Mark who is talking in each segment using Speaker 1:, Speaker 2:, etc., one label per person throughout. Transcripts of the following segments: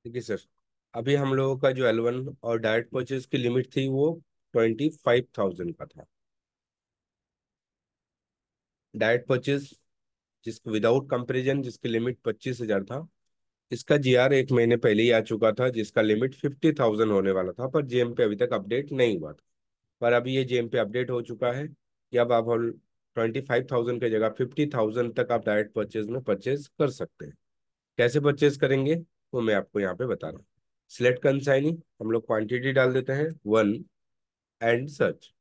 Speaker 1: देखिए सर, अभी हम लोगों का जो L1 और डायरेक्ट परचेज की लिमिट थी वो 25,000 का था। डायरेक्ट परचेज जिसको विदाउट कंपेरिजन जिसकी लिमिट 25,000 था, इसका जीआर एक महीने पहले ही आ चुका था, जिसका लिमिट 50,000 होने वाला था, पर जेएम पे अभी तक अपडेट नहीं हुआ था। पर अभी ये जेएम पे अपडेट हो चुका है कि अब आप 25,000 की जगह 50,000 तक आप डायरेक्ट परचेज में परचेज कर सकते हैं। कैसे परचेज करेंगे वो मैं आपको यहाँ पे बता रहा हूँ। सिलेक्ट कंसाइनी, हम लोग क्वांटिटी डाल देते हैं 1 एंड सर्च।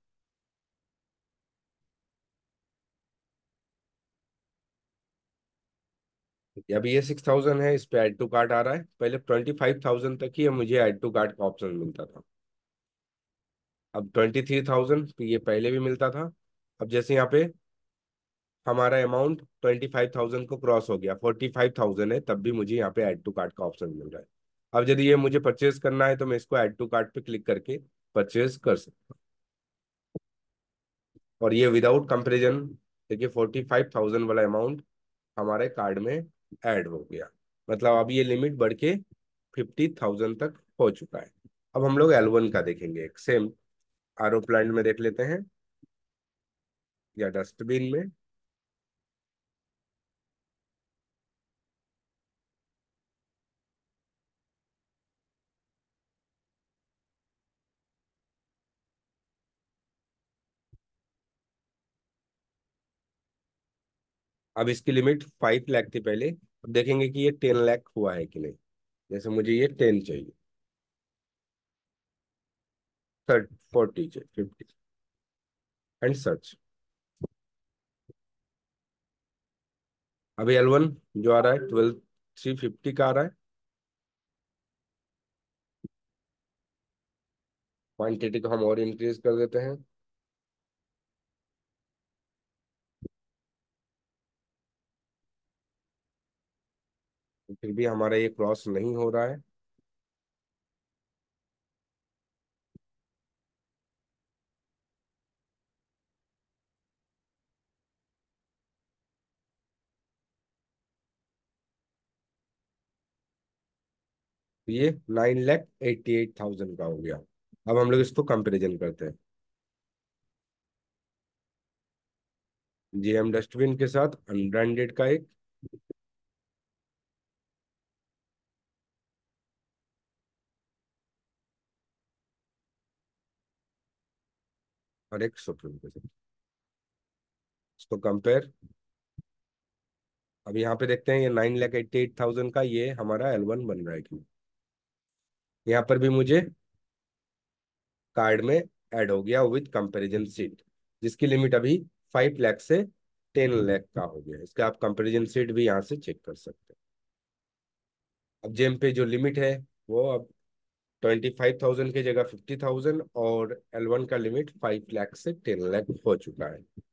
Speaker 1: अभी ये 6,000 है, इस पे ऐड टू कार्ट आ रहा है। पहले 25,000 तक ही मुझे ऐड टू कार्ट का ऑप्शन मिलता था। अब 23,000 ये पहले भी मिलता था। अब जैसे यहाँ पे हमारा अमाउंट 25,000 को क्रॉस हो गया, 45,000 है, तब भी मुझे यहाँ पे ऐड टू कार्ट का ऑप्शन मिल रहा है। अब यदि ये मुझे परचेज करना है तो मैं इसको ऐड टू कार्ट पे क्लिक करके परचेज कर सकता हूँ। और ये विदाउट कंपेरिजन, देखिए 45,000 वाला अमाउंट हमारे कार्ड में ऐड हो गया। मतलब अब ये लिमिट बढ़ के 50,000 तक हो चुका है। अब हम लोग L1 का देखेंगे, एक सेम आरओ प्लांट में देख लेते हैं या डस्टबिन में। अब इसकी लिमिट 5 लाख थी पहले, अब देखेंगे कि ये 10 लाख हुआ है कि नहीं। जैसे मुझे ये 10 चाहिए, 40 चाहिए, 50 एंड सच। अभी L1 जो आ रहा है 12,350 का आ रहा है। क्वांटिटी को हम और इंक्रीज कर देते हैं। फिर भी हमारा ये क्रॉस नहीं हो रहा है। ये 9,88,000 का हो गया। अब हम लोग इसको कंपेरिजन करते हैं जीएम डस्टबिन के साथ अनब्रांडेड का एक, और एक सुप्रीम के साथ, इसको कंपेयर। अब यहाँ पे देखते हैं ये 9,88,000 का ये हमारा L1 बन रहा है कि नहीं। यहाँ पर भी मुझे कार्ड में ऐड हो गया विद कंपैरिजन सीट, जिसकी लिमिट अभी 5 लाख से 10 लाख का हो गया। इसका आप कंपैरिजन सीट भी यहाँ से चेक कर सकते हैं। अब जेम पे जो लिमिट है वो अब 25,000 की जगह 50,000, और L1 का लिमिट 5 लाख से 10 लाख हो चुका है।